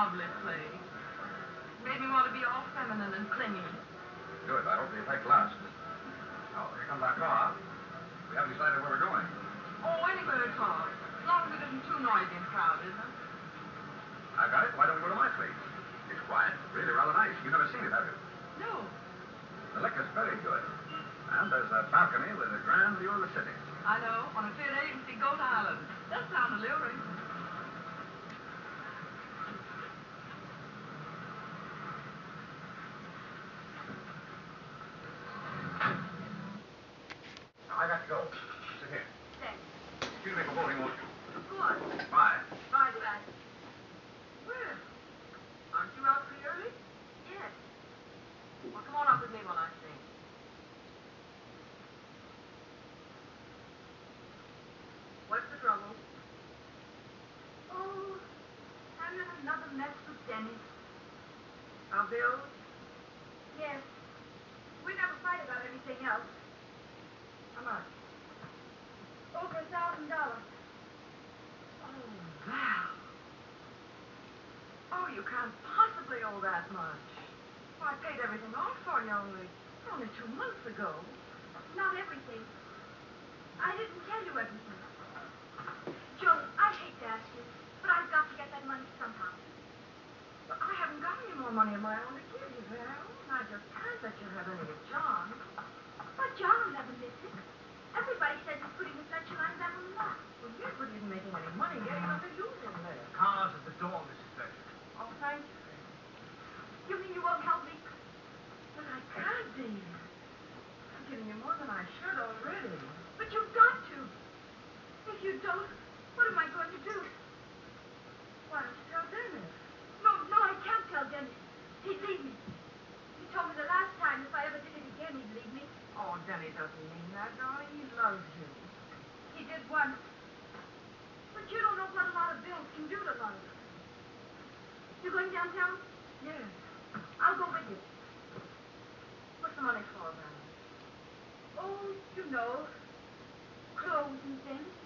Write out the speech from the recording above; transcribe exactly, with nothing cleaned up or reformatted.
lovely place. Made me want to be all feminine and clingy. Good. I hope the effect lasts. Oh, here comes our car. We haven't decided where we're going. Oh, anywhere at all. As long as it isn't too noisy and crowded, huh? I've got it. Why don't we go to my place? It's quiet. Really rather nice. You've never seen it, have you? No. The liquor's very good. And there's a balcony with a grand view of the city. I know. On a clear day, you can see Goat Island. That sounds alluring. Now, I got to go. Sit here. Thanks. Excuse me for holding, won't you? Of course. Bye. Bye, Dad. Well, aren't you out pretty early? Yes. Well, come on up with me while I sing. What's the trouble? Oh, having another mess with Dennis. Our bills? Yes. We never fight about anything else. How much? Over a thousand dollars. Oh, wow. Oh, you can't possibly owe that much. Well, I paid everything off for you only, only two months ago. Not everything. I didn't tell you everything. Joe, I hate to ask you, but I've got to get that money somehow. But I haven't got any more money of my own to give you, Val. I just can't let you have any of John. But John will never miss it. Everybody says he's putting the fletcher line back on the lot. Well, Gilbert isn't making any money getting nothing to lose in there. Car's at the door, Missus Fletcher. Oh, thank you. You mean you won't help me? But I can't, dear. I'm giving you more than I should already. But you've got to. If you don't, what am I going to do? Why don't you tell Dennis? No, no, I can't tell Dennis. He'd leave me. He told me the last time if I ever did it again, he'd leave me. Oh, Denny doesn't mean that, darling. He loves you. He did once. But you don't know what a lot of bills can do to love. You going downtown? Yes. I'll go with you. What's the money for, Val? Oh, you know, clothes and things.